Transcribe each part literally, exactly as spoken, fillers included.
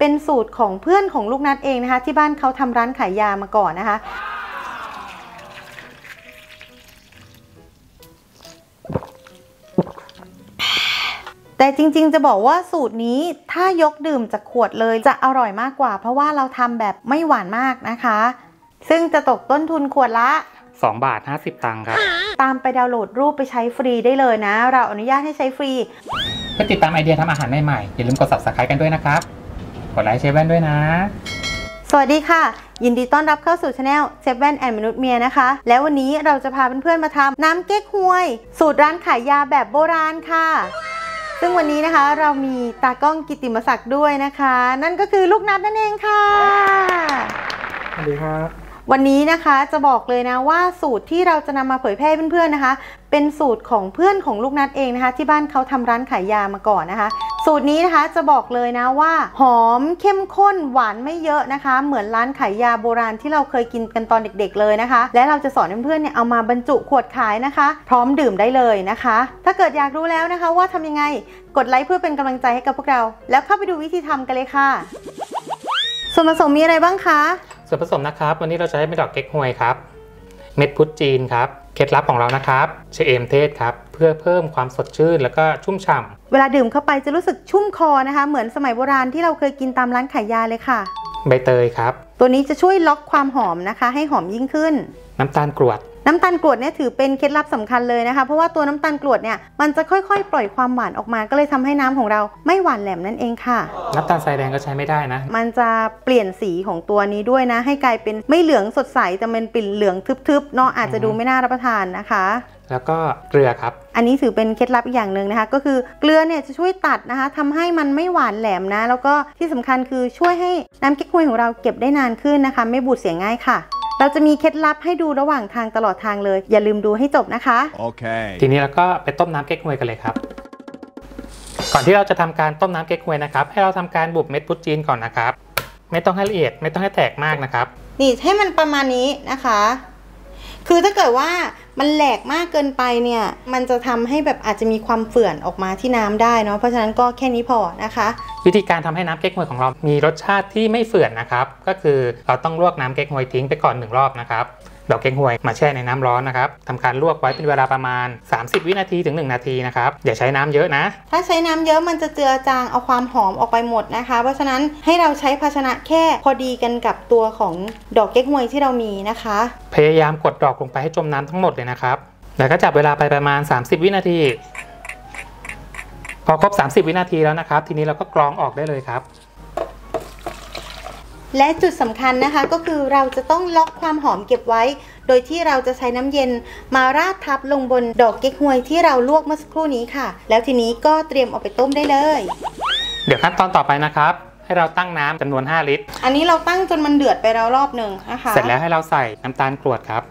เป็นสูตรของเพื่อนของลูกนัดเองนะคะที่บ้านเขาทำร้านขายยามาก่อนนะคะแต่จริงๆจะบอกว่าสูตรนี้ถ้ายกดื่มจากขวดเลยจะอร่อยมากกว่าเพราะว่าเราทำแบบไม่หวานมากนะคะซึ่งจะตกต้นทุนขวดละสองบาทห้าสิบตังค์ครับตามไปดาวน์โหลดรูปไปใช้ฟรีได้เลยนะเราอนุญาตให้ใช้ฟรีเพื่อติดตามไอเดียทำอาหารใหม่ๆอย่าลืมกด ซับสไครบ์ กันด้วยนะครับกดไลค์เชฟแว่นด้วยนะสวัสดีค่ะยินดีต้อนรับเข้าสู่ช anel เชฟแว่นแอนด์มนุษย์เมียนะคะแล้ววันนี้เราจะพาเพื่อนๆมาทำน้ำเก๊กฮวยสูตรร้านขายยาแบบโบราณค่ะซึ่งวันนี้นะคะเรามีตากล้องกิตติมศักดิ์ด้วยนะคะนั่นก็คือลูกนัดนั่นเองค่ะสวัสดีครับวันนี้นะคะจะบอกเลยนะว่าสูตรที่เราจะนำมาเผยแพร่เพื่อนๆนะคะเป็นสูตรของเพื่อนของลูกนัดเองนะคะที่บ้านเขาทำร้านขายยามาก่อนนะคะสูตรนี้นะคะจะบอกเลยนะว่าหอมเข้มข้นหวานไม่เยอะนะคะเหมือนร้านขายยาโบราณที่เราเคยกินกันตอนเด็กๆเลยนะคะและเราจะสอนเพื่อนๆเนี่ยเอามาบรรจุขวดขายนะคะพร้อมดื่มได้เลยนะคะถ้าเกิดอยากรู้แล้วนะคะว่าทำยังไงกดไลค์เพื่อเป็นกำลังใจให้กับพวกเราแล้วเข้าไปดูวิธีทำกันเลยค่ะส่วนผสมมีอะไรบ้างคะส่วนผสมนะครับวันนี้เราจะใช้เป็นดอกเก๊กฮวยครับเม็ดพุทจีนครับเคล็ดลับของเรานะครับชะเอมเทศครับเพื่อเพิ่มความสดชื่นแล้วก็ชุ่มฉ่ำเวลาดื่มเข้าไปจะรู้สึกชุ่มคอนะคะเหมือนสมัยโบราณที่เราเคยกินตามร้านขายยาเลยค่ะใบเตยครับตัวนี้จะช่วยล็อกความหอมนะคะให้หอมยิ่งขึ้นน้ำตาลกรวดน้ำตาลกรวดเนี่ยถือเป็นเคล็ดลับสำคัญเลยนะคะเพราะว่าตัวน้ำตาลกรวดเนี่ยมันจะค่อยๆปล่อยความหวานออกมาก็เลยทำให้น้ำของเราไม่หวานแหลมนั่นเองค่ะน้ำตาลทรายแดงก็ใช้ไม่ได้นะมันจะเปลี่ยนสีของตัวนี้ด้วยนะให้กลายเป็นไม่เหลืองสดใสแต่เป็นปิ่นเหลืองทึบๆเนาะอาจจะดูไม่น่ารับประทานนะคะแล้วก็เกลือครับอันนี้ถือเป็นเคล็ดลับอีกอย่างหนึ่งนะคะก็คือเกลือเนี่ยจะช่วยตัดนะคะทำให้มันไม่หวานแหลมนะแล้วก็ที่สำคัญคือช่วยให้น้ำเก๊กฮวยของเราเก็บได้นานขึ้นนะคะไม่บูดเสียง่ายค่ะเราจะมีเคล็ดลับให้ดูระหว่างทางตลอดทางเลยอย่าลืมดูให้จบนะคะโอเคทีนี้เราก็ไปต้มน้ำเก๊กฮวยกันเลยครับก่อนที่เราจะทำการต้มน้ำเก๊กฮวยนะครับให้เราทำการบุบเม็ดพุทจีนก่อนนะครับไม่ต้องให้ละเอียดไม่ต้องให้แตกมากนะครับนี่ให้มันประมาณนี้นะคะคือถ้าเกิดว่ามันแหลกมากเกินไปเนี่ยมันจะทำให้แบบอาจจะมีความเฝื่อนออกมาที่น้ำได้เนาะเพราะฉะนั้นก็แค่นี้พอนะคะวิธีการทำให้น้ำเก๊กฮวยของเรามีรสชาติที่ไม่เฝื่อนนะครับก็คือเราต้องลวกน้ำเก๊กฮวยทิ้งไปก่อนหนึ่งรอบนะครับดอกเก๊กฮวยมาแช่ในน้ำร้อนนะครับทำการลวกไว้เป็นเวลาประมาณสามสิบวินาทีถึงหนึ่งนาทีนะครับอย่าใช้น้ำเยอะนะถ้าใช้น้ำเยอะมันจะเจือจางเอาความหอมออกไปหมดนะคะเพราะฉะนั้นให้เราใช้ภาชนะแค่พอดีกันกับตัวของดอกเก๊กฮวยที่เรามีนะคะพยายามกดดอกลงไปให้จมน้ำทั้งหมดเลยนะครับแล้วก็จับเวลาไปประมาณสามสิบวินาทีพอครบสามสิบวินาทีแล้วนะครับทีนี้เราก็กรองออกได้เลยครับและจุดสำคัญนะคะก็คือเราจะต้องล็อกความหอมเก็บไว้โดยที่เราจะใช้น้ำเย็นมาราดทับลงบนดอกเก๊กฮวยที่เราลวกเมื่อสักครู่นี้ค่ะแล้วทีนี้ก็เตรียมเอาไปต้มได้เลยเดี๋ยวขั้นตอนต่อไปนะครับให้เราตั้งน้ำจำนวนห้าลิตรอันนี้เราตั้งจนมันเดือดไปแล้วรอบหนึ่งนะคะเสร็จแล้วให้เราใส่น้ำตาลกรวดครับ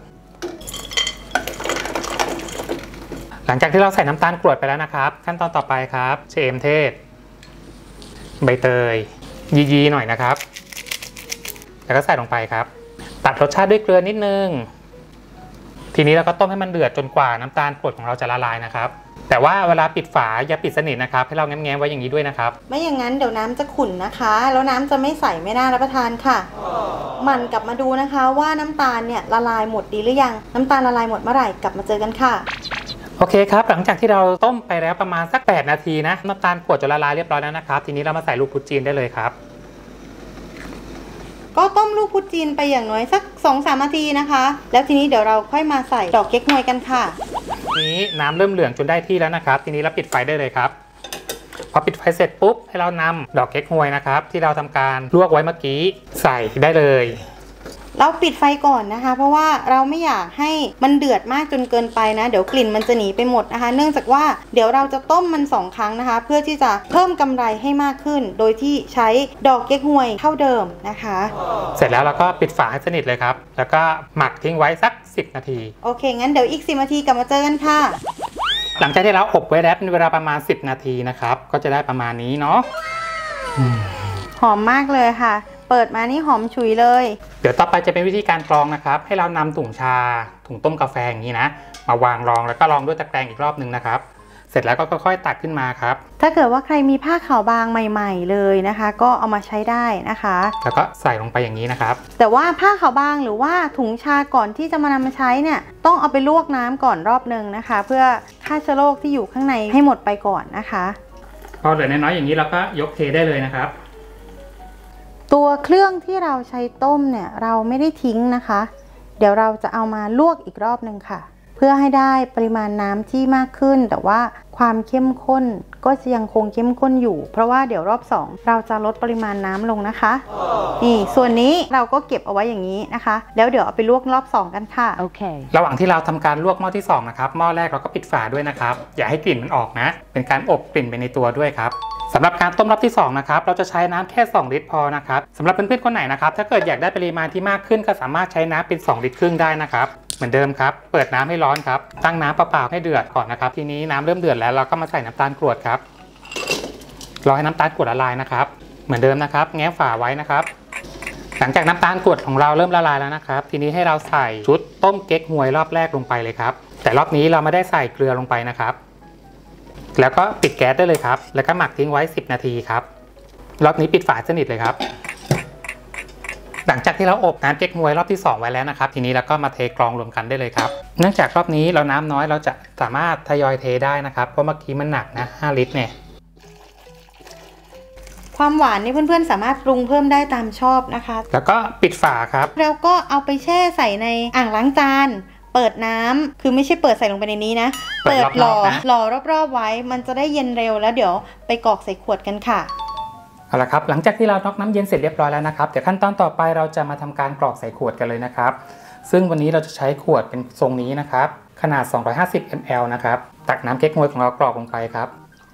หลังจากที่เราใส่น้ำตาลกรวดไปแล้วนะครับขั้นตอนต่อไปครับชะเอมเทศใบเตยยีๆหน่อยนะครับแล้วก็ใส่ลงไปครับตัดรสชาติด้วยเกลือนิดนึงทีนี้เราก็ต้มให้มันเดือดจนกว่าน้ำตาลกรวดของเราจะละลายนะครับแต่ว่าเวลาปิดฝาอย่าปิดสนิทนะครับให้เราแง้มๆไว้อย่างนี้ด้วยนะครับไม่อย่างนั้นเดี๋ยวน้ำจะขุ่นนะคะแล้วน้ำจะไม่ใสไม่น่ารับประทานค่ะหมั่นกลับมาดูนะคะว่าน้ำตาลเนี่ยละลายหมดดีหรือยังน้ำตาลละลายหมดเมื่อไหร่กลับมาเจอกันค่ะโอเคครับหลังจากที่เราต้มไปแล้วประมาณสักแปดนาทีนะน้ำตาลกรวดจนละลายเรียบร้อยแล้วนะครับทีนี้เรามาใส่ลูกพุทจีนได้เลยครับก็ต้มลูกพุทจีนไปอย่างน้อยสัก สองถึงสาม นาทีนะคะแล้วทีนี้เดี๋ยวเราค่อยมาใส่ดอกเก๊กฮวยกันค่ะนี้น้ำเริ่มเหลืองจนได้ที่แล้วนะครับทีนี้เราปิดไฟได้เลยครับพอปิดไฟเสร็จปุ๊บให้เรานำดอกเก๊กฮวยนะครับที่เราทำการลวกไว้เมื่อกี้ใส่ได้เลยเราปิดไฟก่อนนะคะเพราะว่าเราไม่อยากให้มันเดือดมากจนเกินไปนะเดี๋ยวกลิ่นมันจะหนีไปหมดนะคะเนื่องจากว่าเดี๋ยวเราจะต้มมันสองครั้งนะคะเพื่อที่จะเพิ่มกำไรให้มากขึ้นโดยที่ใช้ดอกเก๊กฮวยเท่าเดิมนะคะเสร็จแล้วเราก็ปิดฝาให้สนิทเลยครับแล้วก็หมักทิ้งไว้สักสิบนาทีโอเคงั้นเดี๋ยวอีกสิบนาทีกลับมาเจอกันค่ะหลังจากที่เราอบไว้แล้วเป็นเวลาประมาณสิบนาทีนะครับก็จะได้ประมาณนี้เนาะหอมมากเลยค่ะเปิดมานี่หอมฉุยเลยเดี๋ยวต่อไปจะเป็นวิธีการกรองนะครับให้เรานำถุงชาถุงต้มกาแฟอย่างนี้นะมาวางรองแล้วก็รองด้วยตะแกรงอีกรอบหนึ่งนะครับเสร็จแล้วก็ค่อยๆตักขึ้นมาครับถ้าเกิดว่าใครมีผ้าขาวบางใหม่ๆเลยนะคะก็เอามาใช้ได้นะคะแล้วก็ใส่ลงไปอย่างนี้นะครับแต่ว่าผ้าขาวบางหรือว่าถุงชาก่อนที่จะมานำมาใช้เนี่ยต้องเอาไปลวกน้ำก่อนรอบนึงนะคะเพื่อฆ่าเชื้อโรคที่อยู่ข้างในให้หมดไปก่อนนะคะพอเหลือน้อยๆอย่างนี้เราก็ยกเทได้เลยนะครับตัวเครื่องที่เราใช้ต้มเนี่ยเราไม่ได้ทิ้งนะคะเดี๋ยวเราจะเอามาลวกอีกรอบนึงค่ะเพื่อให้ได้ปริมาณน้ำที่มากขึ้นแต่ว่าความเข้มข้นก็จะยังคงเข้มข้นอยู่เพราะว่าเดี๋ยวรอบสองเราจะลดปริมาณน้ำลงนะคะนี่ส่วนนี้เราก็เก็บเอาไว้อย่างนี้นะคะแล้วเดี๋ยวเอาไปลวกรอบสองกันค่ะโอเคระหว่างที่เราทำการลวกหม้อที่สองนะครับหม้อแรกเราก็ปิดฝาด้วยนะครับอย่าให้กลิ่นมันออกนะเป็นการอบกลิ่นไปในตัวด้วยครับสำหรับการต้มรอบที่สองนะครับเราจะใช้น้ำแค่สองลิตรพอนะครับสำหรับเพื่อนๆคนไหนนะครับถ้าเกิดอยากได้ปริมาณที่มากขึ้นก็สามารถใช้น้ำเป็นสองลิตรครึ่งได้นะครับเหมือนเดิมครับเปิดน้ำให้ร้อนครับตั้งน้ำเปล่าๆให้เดือดก่อนนะครับทีนี้น้ำเริ่มเดือดแล้วเราก็มาใส่น้ำตาลกรวดครับรอให้น้ำตาลกรวดละลายนะครับเหมือนเดิมนะครับแง้ฝาไว้นะครับหลังจากน้ำตาลกรวดของเราเริ่มละลายแล้วนะครับทีนี้ให้เราใส่ชุดต้มเก๊กฮวยรอบแรกลงไปเลยครับแต่รอบนี้เราไม่ได้ใส่เกลือลงไปนะครับแล้วก็ปิดแก๊สได้เลยครับแล้วก็หมักทิ้งไว้สิบนาทีครับรอบนี้ปิดฝาสนิทเลยครับหลังจากที่เราอบน้ำเก๊กฮวยรอบที่สองไว้แล้วนะครับทีนี้เราก็มาเทกรองรวมกันได้เลยครับเนื่องจากรอบนี้เราน้ำน้อยเราจะสามารถทยอยเทได้นะครับเพราะเมื่อกี้มันหนักนะห้าลิตรเนี่ยความหวานนี่เพื่อนๆสามารถปรุงเพิ่มได้ตามชอบนะคะแล้วก็ปิดฝาครับแล้วก็เอาไปแช่ใส่ในอ่างล้างจานเปิดน้ำคือไม่ใช่เปิดใส่ลงไปในนี้นะเปิดหล่อหล่อรอบๆไว้มันจะได้เย็นเร็วแล้วเดี๋ยวไปกรอกใส่ขวดกันค่ะเอาละครับหลังจากที่เราน็อกน้ำเย็นเสร็จเรียบร้อยแล้วนะครับเดี๋ยวขั้นตอนต่อไปเราจะมาทำการกรอกใส่ขวดกันเลยนะครับซึ่งวันนี้เราจะใช้ขวดเป็นทรงนี้นะครับขนาดสองร้อยห้าสิบมิลลิลิตร นะครับตักน้ำเก๊กฮวยของเรากรอกลงไปครับ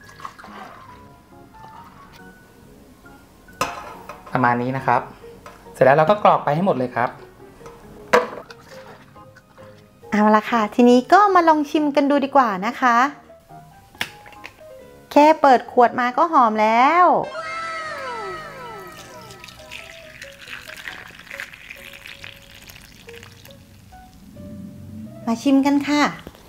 ประมาณนี้นะครับเสร็จแล้วเราก็กรอกไปให้หมดเลยครับเอาละค่ะทีนี้ก็มาลองชิมกันดูดีกว่านะคะแค่เปิดขวดมาก็หอมแล้วมาชิมกันค่ะ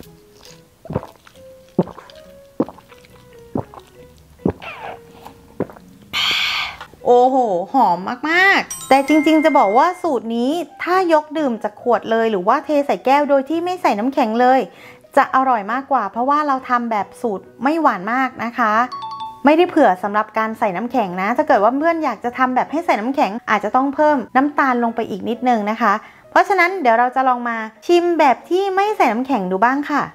โอ้โหหอมมากๆแต่จริงๆจะบอกว่าสูตรนี้ถ้ายกดื่มจากขวดเลยหรือว่าเทใส่แก้วโดยที่ไม่ใส่น้ำแข็งเลยจะอร่อยมากกว่าเพราะว่าเราทำแบบสูตรไม่หวานมากนะคะไม่ได้เผื่อสำหรับการใส่น้ำแข็งนะถ้าเกิดว่าเพื่อนอยากจะทำแบบให้ใส่น้ำแข็งอาจจะต้องเพิ่มน้ำตาลลงไปอีกนิดนึงนะคะเพราะฉะนั้นเดี๋ยวเราจะลองมาชิมแบบที่ไม่ใส่น้ำแข็งดูบ้างค่ะ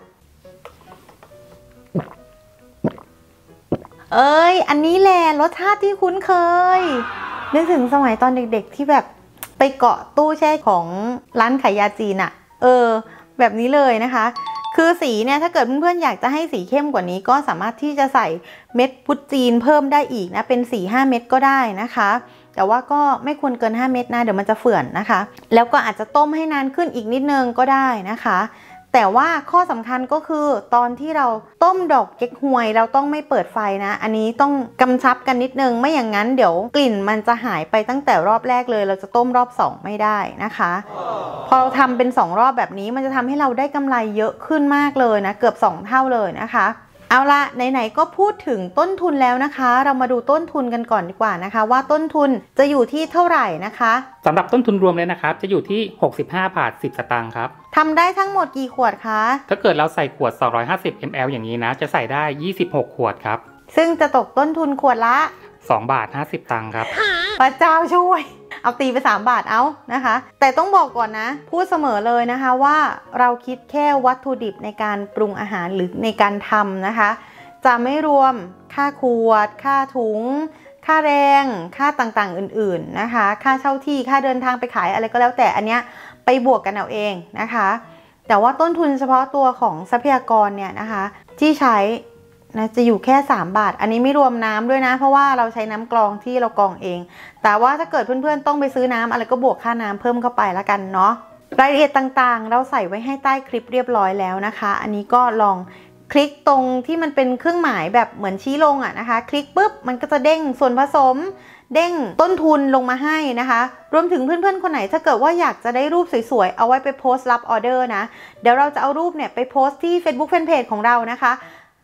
เอ้ยอันนี้แหละรสชาติที่คุ้นเคยนึกถึงสมัยตอนเด็กๆที่แบบไปเกาะตู้แช่ของร้านขายยาจีนอะเออแบบนี้เลยนะคะคือสีเนี่ยถ้าเกิดเพื่อนๆอยากจะให้สีเข้มกว่านี้ก็สามารถที่จะใส่เม็ดพุทจีนเพิ่มได้อีกนะเป็น สี่ห้า เม็ดก็ได้นะคะแต่ว่าก็ไม่ควรเกินห้าเม็ดนะเดี๋ยวมันจะเฝื่อนนะคะแล้วก็อาจจะต้มให้นานขึ้นอีกนิดนึงก็ได้นะคะแต่ว่าข้อสำคัญก็คือตอนที่เราต้มดอกเก๊กฮวยเราต้องไม่เปิดไฟนะอันนี้ต้องกำชับกันนิดนึงไม่อย่างนั้นเดี๋ยวกลิ่นมันจะหายไปตั้งแต่รอบแรกเลยเราจะต้มรอบสองไม่ได้นะคะพอเราทำเป็นสองรอบแบบนี้มันจะทำให้เราได้กำไรเยอะขึ้นมากเลยนะเกือบสองเท่าเลยนะคะเอาละไหนๆก็พูดถึงต้นทุนแล้วนะคะเรามาดูต้นทุนกันก่อนดีกว่านะคะว่าต้นทุนจะอยู่ที่เท่าไหร่นะคะสำหรับต้นทุนรวมเลยนะครับจะอยู่ที่หกสิบห้าบาทสิบสตางค์ครับทำได้ทั้งหมดกี่ขวดคะถ้าเกิดเราใส่ขวดสองร้อยห้าสิบมิลลิลิตร อย่างนี้นะจะใส่ได้ยี่สิบหกขวดครับซึ่งจะตกต้นทุนขวดละสองบาทห้าสิบตังค์ครับพระเจ้าช่วยเอาตีไปสามบาทเอานะคะแต่ต้องบอกก่อนนะพูดเสมอเลยนะคะว่าเราคิดแค่วัตถุดิบในการปรุงอาหารหรือในการทำนะคะจะไม่รวมค่าขวดค่าถุงค่าแรงค่าต่างๆอื่นๆนะคะค่าเช่าที่ค่าเดินทางไปขายอะไรก็แล้วแต่อันเนี้ยไปบวกกันเอาเองนะคะแต่ว่าต้นทุนเฉพาะตัวของทรัพยากรเนี่ยนะคะที่ใช้นะจะอยู่แค่สามบาทอันนี้ไม่รวมน้ำด้วยนะเพราะว่าเราใช้น้ำกรองที่เรากรองเองแต่ว่าถ้าเกิดเพื่อนๆต้องไปซื้อน้ำอะไรก็บวกค่าน้ำเพิ่มเข้าไปละกันเนาะรายละเอียดต่างๆเราใส่ไว้ให้ใต้คลิปเรียบร้อยแล้วนะคะอันนี้ก็ลองคลิกตรงที่มันเป็นเครื่องหมายแบบเหมือนชี้ลงอ่ะนะคะคลิกปุ๊บมันก็จะเด้งส่วนผสมเด้งต้นทุนลงมาให้นะคะรวมถึงเพื่อนๆคนไหนถ้าเกิดว่าอยากจะได้รูปสวยๆเอาไว้ไปโพสต์รับออเดอร์นะเดี๋ยวเราจะเอารูปเนี่ยไปโพสต์ที่ Facebook Fanpage ของเรานะคะ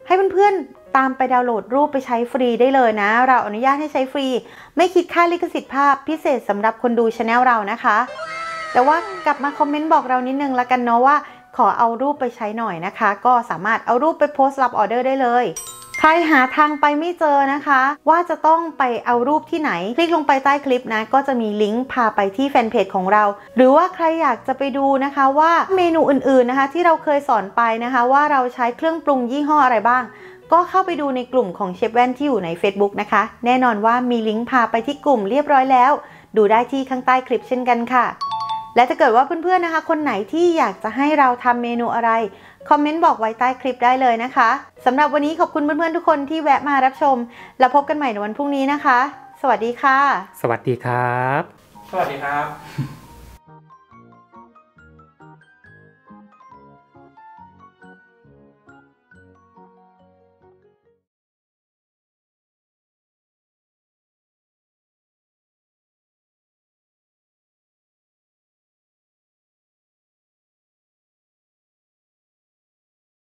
ให้เพื่อนๆตามไปดาวน์โหลดรูปไปใช้ฟรีได้เลยนะเราอนุญาตให้ใช้ฟรีไม่คิดค่าลิขสิทธิ์ภาพพิเศษสำหรับคนดูช anel เรานะคะแต่ว่ากลับมาคอมเมนต์บอกเรานิดนึงละกันเนาะว่าขอเอารูปไปใช้หน่อยนะคะก็สามารถเอารูปไปโพสต์รับออเดอร์ได้เลยใครหาทางไปไม่เจอนะคะว่าจะต้องไปเอารูปที่ไหนคลิกลงไปใต้คลิปนะก็จะมีลิงก์พาไปที่แฟนเพจของเราหรือว่าใครอยากจะไปดูนะคะว่าเมนูอื่นๆนะคะที่เราเคยสอนไปนะคะว่าเราใช้เครื่องปรุงยี่ห้ออะไรบ้างก็เข้าไปดูในกลุ่มของเชฟแว่นที่อยู่ใน Facebook นะคะแน่นอนว่ามีลิงก์พาไปที่กลุ่มเรียบร้อยแล้วดูได้ที่ข้างใต้คลิปเช่นกันค่ะและถ้าเกิดว่าเพื่อนๆนะคะคนไหนที่อยากจะให้เราทำเมนูอะไรคอมเมนต์บอกไว้ใต้คลิปได้เลยนะคะสำหรับวันนี้ขอบคุณเพื่อนๆทุกคนที่แวะมารับชมแล้วพบกันใหม่ในวันพรุ่งนี้นะคะสวัสดีค่ะสวัสดีครับสวัสดีครับ